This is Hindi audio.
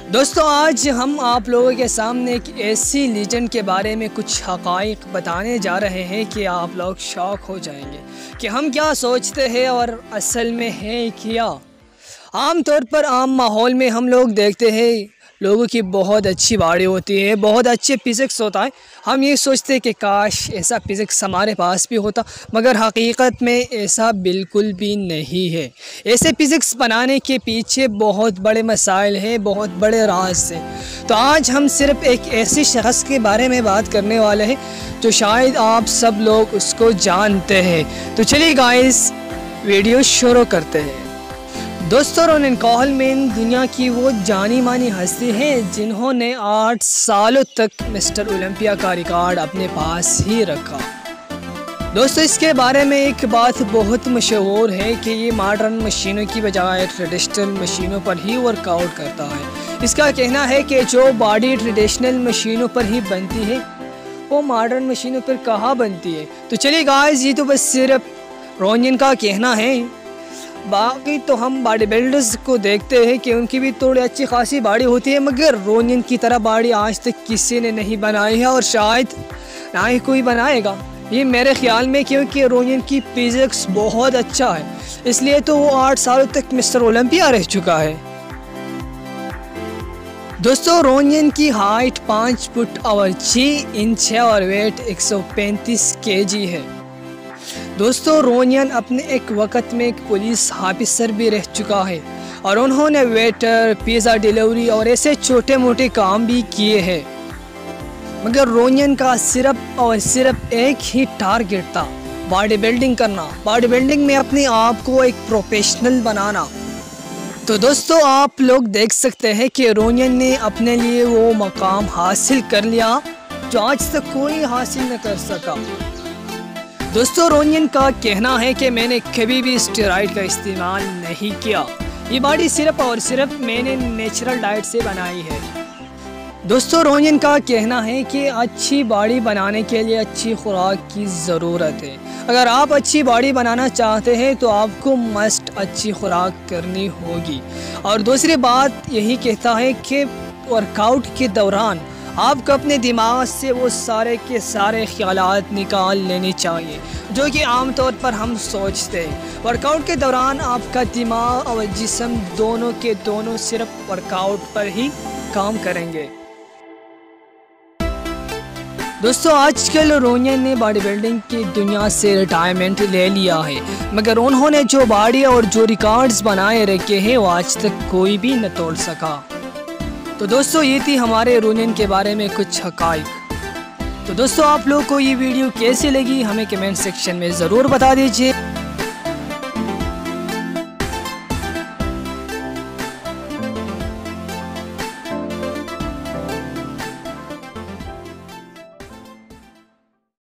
दोस्तों आज हम आप लोगों के सामने एक ऐसी लीजेंड के बारे में कुछ हक़ाइक़ बताने जा रहे हैं कि आप लोग शॉक हो जाएंगे कि हम क्या सोचते हैं और असल में है क्या। आम तौर पर आम माहौल में हम लोग देखते हैं लोगों की बहुत अच्छी बॉडी होती है, बहुत अच्छे फिज़िक्स होता है। हम ये सोचते हैं कि काश ऐसा फिज़िक्स हमारे पास भी होता, मगर हकीकत में ऐसा बिल्कुल भी नहीं है। ऐसे फिज़िक्स बनाने के पीछे बहुत बड़े मसाइल हैं, बहुत बड़े राज हैं। तो आज हम सिर्फ एक ऐसे शख्स के बारे में बात करने वाले हैं जो शायद आप सब लोग उसको जानते हैं। तो चलिए गाइस वीडियो शुरू करते हैं। दोस्तों रोनिन कोहलमैन दुनिया की वो जानी मानी हस्ती है जिन्होंने 8 सालों तक मिस्टर ओलंपिया का रिकॉर्ड अपने पास ही रखा। दोस्तों इसके बारे में एक बात बहुत मशहूर है कि ये मॉडर्न मशीनों की बजाय ट्रेडिशनल मशीनों पर ही वर्कआउट करता है। इसका कहना है कि जो बॉडी ट्रेडिशनल मशीनों पर ही बनती है वो मॉडर्न मशीनों पर कहाँ बनती है। तो चलिए गाइस ये तो बस सिर्फ रोनिन का कहना है, बाकी तो हम बॉडी बिल्डर्स को देखते हैं कि उनकी भी थोड़ी अच्छी खासी बॉडी होती है, मगर रोनिन की तरह बॉडी आज तक किसी ने नहीं बनाई है और शायद ना ही कोई बनाएगा, ये मेरे ख्याल में, क्योंकि रोनिन की फिजिक्स बहुत अच्छा है, इसलिए तो वो 8 सालों तक मिस्टर ओलंपिया रह चुका है। दोस्तों रोनिन की हाइट 5 फुट और 6 इंच है और वेट 135 kg है। दोस्तों रोनियन अपने एक वक़्त में एक पुलिस ऑफिसर भी रह चुका है और उन्होंने वेटर, पिज़्ज़ा डिलीवरी और ऐसे छोटे मोटे काम भी किए हैं, मगर रोनियन का सिर्फ और सिर्फ एक ही टारगेट था, बॉडी बिल्डिंग करना, बॉडी बिल्डिंग में अपने आप को एक प्रोफेशनल बनाना। तो दोस्तों आप लोग देख सकते हैं कि रोनियन ने अपने लिए वो मकाम हासिल कर लिया जो आज तक कोई हासिल न कर सका। दोस्तों रोनियन का कहना है कि मैंने कभी भी स्टेरॉइड का इस्तेमाल नहीं किया, ये बॉडी सिर्फ और सिर्फ मैंने नेचुरल डाइट से बनाई है। दोस्तों रोनियन का कहना है कि अच्छी बॉडी बनाने के लिए अच्छी खुराक की ज़रूरत है। अगर आप अच्छी बॉडी बनाना चाहते हैं तो आपको मस्ट अच्छी खुराक करनी होगी। और दूसरी बात यही कहता है कि वर्कआउट के दौरान आपको अपने दिमाग से वो सारे के सारे ख्यालात निकाल लेने चाहिए जो कि आमतौर पर हम सोचते हैं। वर्कआउट के दौरान आपका दिमाग और जिस्म दोनों के दोनों सिर्फ वर्कआउट पर ही काम करेंगे। दोस्तों आजकल रोनियन ने बॉडी बिल्डिंग की दुनिया से रिटायरमेंट ले लिया है, मगर उन्होंने जो बॉडी और जो रिकॉर्ड्स बनाए रखे हैं वो आज तक कोई भी न तोड़ सका। तो दोस्तों ये थी हमारे रोनियन के बारे में कुछ हक़ाइक़। तो दोस्तों आप लोगों को ये वीडियो कैसी लगी हमें कमेंट सेक्शन में ज़रूर बता दीजिए।